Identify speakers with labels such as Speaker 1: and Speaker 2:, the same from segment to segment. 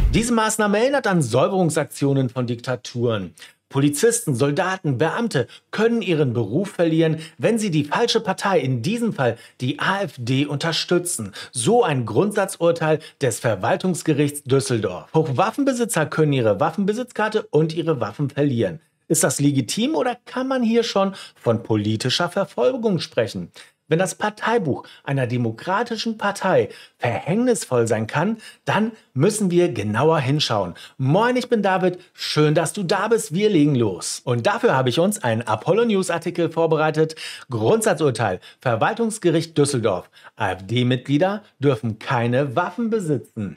Speaker 1: Diese Maßnahme erinnert an Säuberungsaktionen von Diktaturen. Polizisten, Soldaten, Beamte können ihren Beruf verlieren, wenn sie die falsche Partei, in diesem Fall die AfD, unterstützen. So ein Grundsatzurteil des Verwaltungsgerichts Düsseldorf. Auch Waffenbesitzer können ihre Waffenbesitzkarte und ihre Waffen verlieren. Ist das legitim oder kann man hier schon von politischer Verfolgung sprechen? Wenn das Parteibuch einer demokratischen Partei verhängnisvoll sein kann, dann müssen wir genauer hinschauen. Moin, ich bin David. Schön, dass du da bist. Wir legen los. Und dafür habe ich uns einen Apollo News Artikel vorbereitet. Grundsatzurteil. Verwaltungsgericht Düsseldorf. AfD-Mitglieder dürfen keine Waffen besitzen.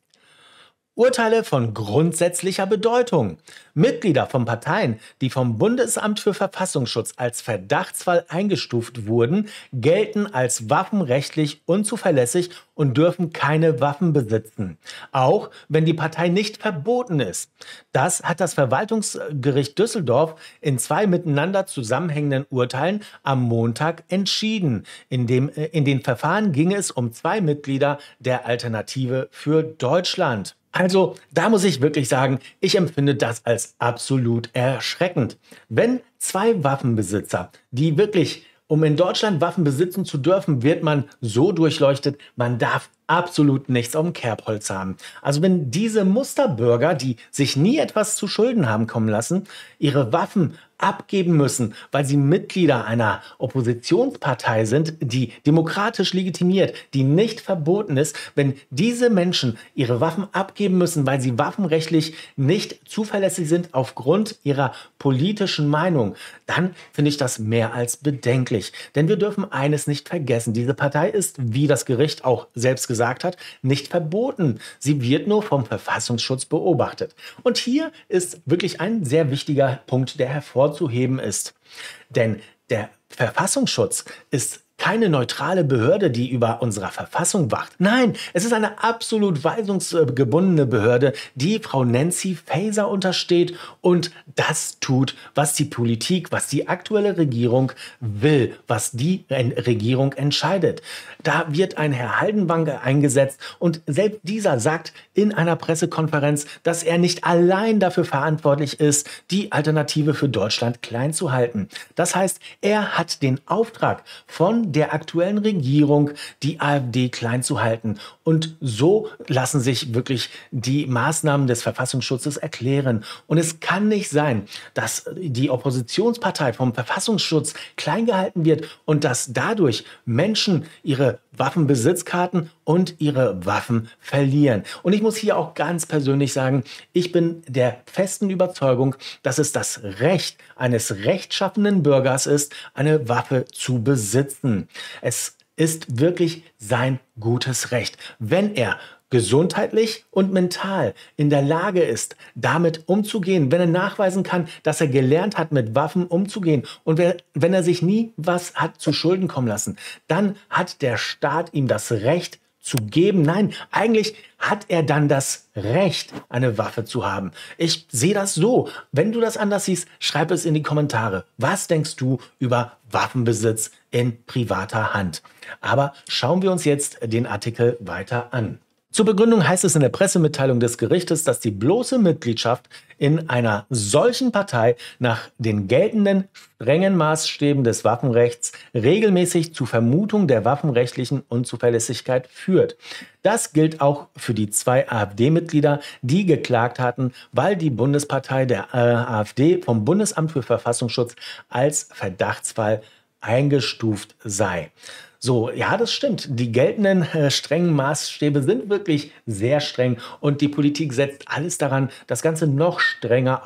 Speaker 1: Urteile von grundsätzlicher Bedeutung. Mitglieder von Parteien, die vom Bundesamt für Verfassungsschutz als Verdachtsfall eingestuft wurden, gelten als waffenrechtlich unzuverlässig und dürfen keine Waffen besitzen. Auch wenn die Partei nicht verboten ist. Das hat das Verwaltungsgericht Düsseldorf in 2 miteinander zusammenhängenden Urteilen am Montag entschieden. In den Verfahren ging es um 2 Mitglieder der Alternative für Deutschland. Also, da muss ich wirklich sagen, ich empfinde das als absolut erschreckend. Wenn 2 Waffenbesitzer, die wirklich, um in Deutschland Waffen besitzen zu dürfen, wird man so durchleuchtet, man darf absolut nichts auf dem Kerbholz haben. Also wenn diese Musterbürger, die sich nie etwas zu Schulden haben kommen lassen, ihre Waffen abgeben müssen, weil sie Mitglieder einer Oppositionspartei sind, die demokratisch legitimiert, die nicht verboten ist, wenn diese Menschen ihre Waffen abgeben müssen, weil sie waffenrechtlich nicht zuverlässig sind aufgrund ihrer politischen Meinung, dann finde ich das mehr als bedenklich. Denn wir dürfen eines nicht vergessen, diese Partei ist, wie das Gericht auch selbst gesagt hat, nicht verboten. Sie wird nur vom Verfassungsschutz beobachtet. Und hier ist wirklich ein sehr wichtiger Punkt, der hervorzuheben ist. Denn der Verfassungsschutz ist keine neutrale Behörde, die über unserer Verfassung wacht. Nein, es ist eine absolut weisungsgebundene Behörde, die Frau Nancy Faeser untersteht und das tut, was die Politik, was die aktuelle Regierung will, was die Regierung entscheidet. Da wird ein Herr Haldenwang eingesetzt und selbst dieser sagt in einer Pressekonferenz, dass er nicht allein dafür verantwortlich ist, die Alternative für Deutschland klein zu halten. Das heißt, er hat den Auftrag von der aktuellen Regierung, die AfD klein zu halten. Und so lassen sich wirklich die Maßnahmen des Verfassungsschutzes erklären. Und es kann nicht sein, dass die Oppositionspartei vom Verfassungsschutz klein gehalten wird und dass dadurch Menschen ihre Waffenbesitzkarten und ihre Waffen verlieren. Und ich muss hier auch ganz persönlich sagen, ich bin der festen Überzeugung, dass es das Recht eines rechtschaffenen Bürgers ist, eine Waffe zu besitzen. Es ist wirklich sein gutes Recht, wenn er gesundheitlich und mental in der Lage ist, damit umzugehen, wenn er nachweisen kann, dass er gelernt hat, mit Waffen umzugehen und wenn er sich nie was hat zu Schulden kommen lassen, dann hat der Staat ihm das Recht zu geben. Nein, eigentlich hat er dann das Recht, eine Waffe zu haben. Ich sehe das so. Wenn du das anders siehst, schreib es in die Kommentare. Was denkst du über Waffenbesitz in privater Hand? Aber schauen wir uns jetzt den Artikel weiter an. Zur Begründung heißt es in der Pressemitteilung des Gerichtes, dass die bloße Mitgliedschaft in einer solchen Partei nach den geltenden strengen Maßstäben des Waffenrechts regelmäßig zu Vermutung der waffenrechtlichen Unzuverlässigkeit führt. Das gilt auch für die 2 AfD-Mitglieder, die geklagt hatten, weil die Bundespartei der AfD vom Bundesamt für Verfassungsschutz als Verdachtsfall eingestuft sei. So, ja, das stimmt. Die geltenden strengen Maßstäbe sind wirklich sehr streng und die Politik setzt alles daran, das Ganze noch strenger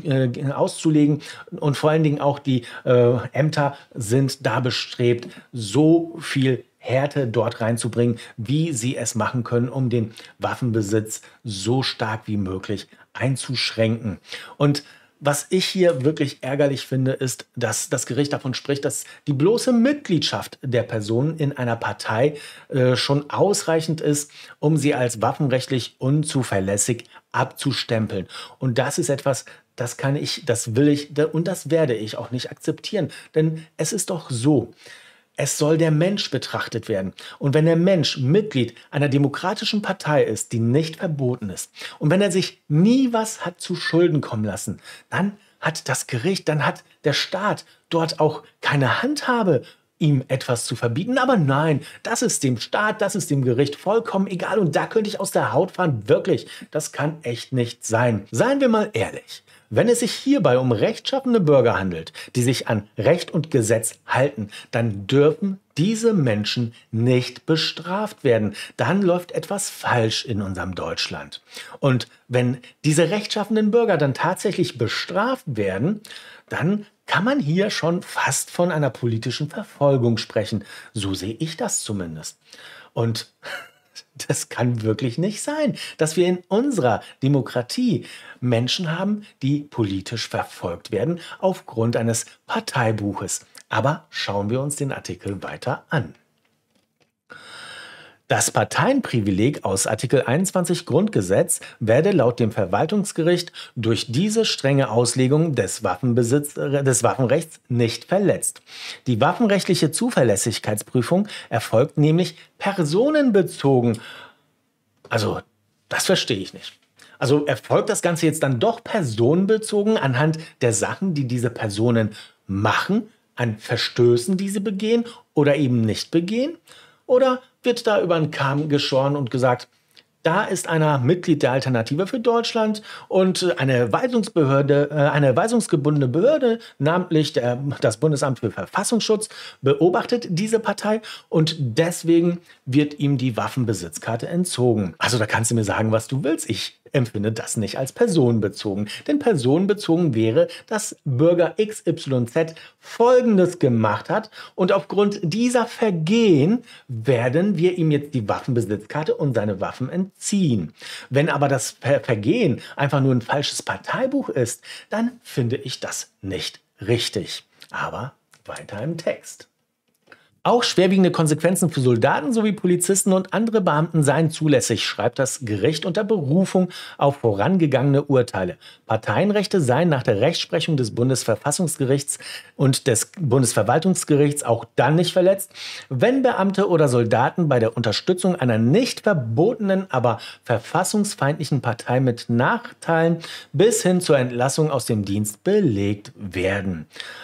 Speaker 1: auszulegen und vor allen Dingen auch die Ämter sind da bestrebt, so viel Härte dort reinzubringen, wie sie es machen können, um den Waffenbesitz so stark wie möglich einzuschränken. Und was ich hier wirklich ärgerlich finde, ist, dass das Gericht davon spricht, dass die bloße Mitgliedschaft der Person in einer Partei schon ausreichend ist, um sie als waffenrechtlich unzuverlässig abzustempeln. Und das ist etwas, das kann ich, das will ich und das werde ich auch nicht akzeptieren. Denn es ist doch so, Es soll der Mensch betrachtet werden. Und wenn der Mensch Mitglied einer demokratischen Partei ist, die nicht verboten ist, und wenn er sich nie was hat zu Schulden kommen lassen, dann hat das Gericht, dann hat der Staat dort auch keine Handhabe, ihm etwas zu verbieten. Aber nein, das ist dem Staat, das ist dem Gericht vollkommen egal. Und da könnte ich aus der Haut fahren. Wirklich, das kann echt nicht sein. Seien wir mal ehrlich. Wenn es sich hierbei um rechtschaffene Bürger handelt, die sich an Recht und Gesetz halten, dann dürfen diese Menschen nicht bestraft werden. Dann läuft etwas falsch in unserem Deutschland. Und wenn diese rechtschaffenen Bürger dann tatsächlich bestraft werden, dann kann man hier schon fast von einer politischen Verfolgung sprechen. So sehe ich das zumindest. Und das kann wirklich nicht sein, dass wir in unserer Demokratie Menschen haben, die politisch verfolgt werden aufgrund eines Parteibuches. Aber schauen wir uns den Artikel weiter an. Das Parteienprivileg aus Artikel 21 Grundgesetz werde laut dem Verwaltungsgericht durch diese strenge Auslegung des Waffenrechts nicht verletzt. Die waffenrechtliche Zuverlässigkeitsprüfung erfolgt nämlich personenbezogen. Also, das verstehe ich nicht. Also erfolgt das Ganze jetzt dann doch personenbezogen anhand der Sachen, die diese Personen machen, an Verstößen, die sie begehen oder eben nicht begehen? Oder wird da über den Kamm geschoren und gesagt, da ist einer Mitglied der Alternative für Deutschland und eine weisungsgebundene Behörde, namentlich das Bundesamt für Verfassungsschutz, beobachtet diese Partei und deswegen wird ihm die Waffenbesitzkarte entzogen. Also da kannst du mir sagen, was du willst. Ich empfinde das nicht als personenbezogen. Denn personenbezogen wäre, dass Bürger XYZ Folgendes gemacht hat und aufgrund dieser Vergehen werden wir ihm jetzt die Waffenbesitzkarte und seine Waffen entziehen. Wenn aber das Vergehen einfach nur ein falsches Parteibuch ist, dann finde ich das nicht richtig. Aber weiter im Text. Auch schwerwiegende Konsequenzen für Soldaten sowie Polizisten und andere Beamten seien zulässig, schreibt das Gericht unter Berufung auf vorangegangene Urteile. Parteienrechte seien nach der Rechtsprechung des Bundesverfassungsgerichts und des Bundesverwaltungsgerichts auch dann nicht verletzt, wenn Beamte oder Soldaten bei der Unterstützung einer nicht verbotenen, aber verfassungsfeindlichen Partei mit Nachteilen bis hin zur Entlassung aus dem Dienst belegt werden.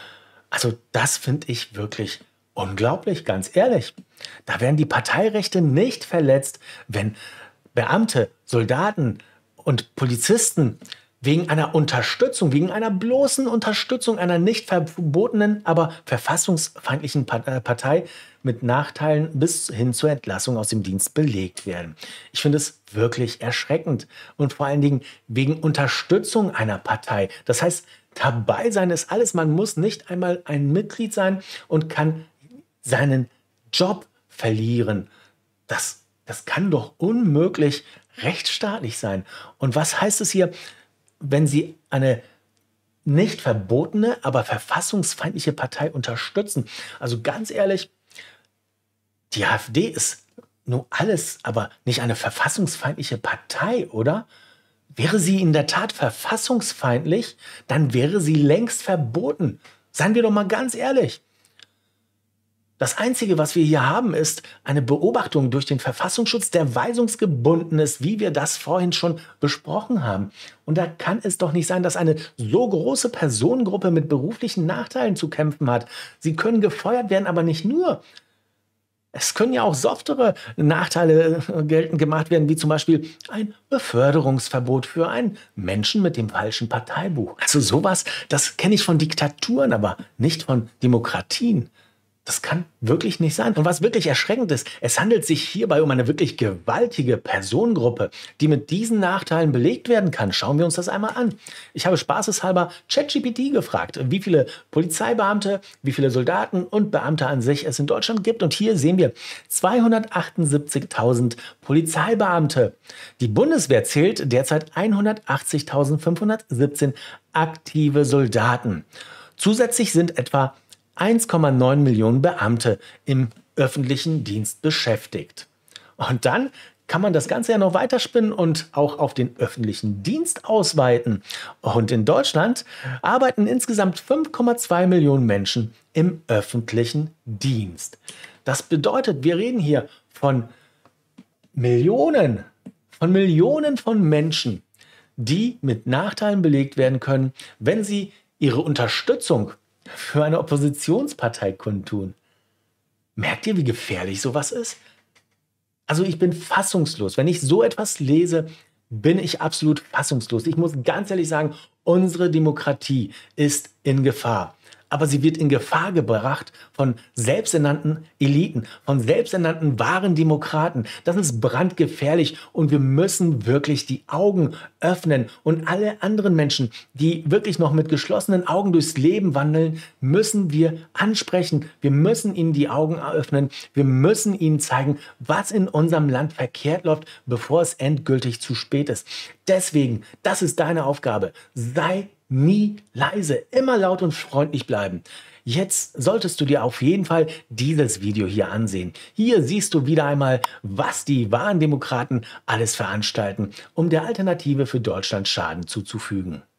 Speaker 1: Also das finde ich wirklich unglaublich, ganz ehrlich. Da werden die Parteirechte nicht verletzt, wenn Beamte, Soldaten und Polizisten wegen einer Unterstützung, wegen einer bloßen Unterstützung einer nicht verbotenen, aber verfassungsfeindlichen Partei mit Nachteilen bis hin zur Entlassung aus dem Dienst belegt werden. Ich finde es wirklich erschreckend und vor allen Dingen wegen Unterstützung einer Partei. Das heißt, dabei sein ist alles. Man muss nicht einmal ein Mitglied sein und kann seinen Job verlieren. Das kann doch unmöglich rechtsstaatlich sein. Und was heißt es hier, wenn Sie eine nicht verbotene, aber verfassungsfeindliche Partei unterstützen? Also ganz ehrlich, die AfD ist nur alles, aber nicht eine verfassungsfeindliche Partei, oder? Wäre sie in der Tat verfassungsfeindlich, dann wäre sie längst verboten. Seien wir doch mal ganz ehrlich. Das Einzige, was wir hier haben, ist eine Beobachtung durch den Verfassungsschutz, der weisungsgebunden ist, wie wir das vorhin schon besprochen haben. Und da kann es doch nicht sein, dass eine so große Personengruppe mit beruflichen Nachteilen zu kämpfen hat. Sie können gefeuert werden, aber nicht nur. Es können ja auch softere Nachteile geltend gemacht werden, wie zum Beispiel ein Beförderungsverbot für einen Menschen mit dem falschen Parteibuch. Also sowas, das kenne ich von Diktaturen, aber nicht von Demokratien. Das kann wirklich nicht sein. Und was wirklich erschreckend ist, es handelt sich hierbei um eine wirklich gewaltige Personengruppe, die mit diesen Nachteilen belegt werden kann. Schauen wir uns das einmal an. Ich habe spaßeshalber ChatGPT gefragt, wie viele Polizeibeamte, wie viele Soldaten und Beamte an sich es in Deutschland gibt. Und hier sehen wir 278.000 Polizeibeamte. Die Bundeswehr zählt derzeit 180.517 aktive Soldaten. Zusätzlich sind etwa 1,9 Millionen Beamte im öffentlichen Dienst beschäftigt. Und dann kann man das Ganze ja noch weiterspinnen und auch auf den öffentlichen Dienst ausweiten. Und in Deutschland arbeiten insgesamt 5,2 Millionen Menschen im öffentlichen Dienst. Das bedeutet, wir reden hier von Millionen von Menschen, die mit Nachteilen belegt werden können, wenn sie ihre Unterstützung für eine Oppositionspartei kundtun. Merkt ihr, wie gefährlich sowas ist? Also ich bin fassungslos. Wenn ich so etwas lese, bin ich absolut fassungslos. Ich muss ganz ehrlich sagen, unsere Demokratie ist in Gefahr. Aber sie wird in Gefahr gebracht von selbsternannten Eliten, von selbsternannten wahren Demokraten. Das ist brandgefährlich und wir müssen wirklich die Augen öffnen. Und alle anderen Menschen, die wirklich noch mit geschlossenen Augen durchs Leben wandeln, müssen wir ansprechen. Wir müssen ihnen die Augen öffnen. Wir müssen ihnen zeigen, was in unserem Land verkehrt läuft, bevor es endgültig zu spät ist. Deswegen, das ist deine Aufgabe. Sei nie leise, immer laut und freundlich bleiben. Jetzt solltest du dir auf jeden Fall dieses Video hier ansehen. Hier siehst du wieder einmal, was die wahren Demokraten alles veranstalten, um der Alternative für Deutschland Schaden zuzufügen.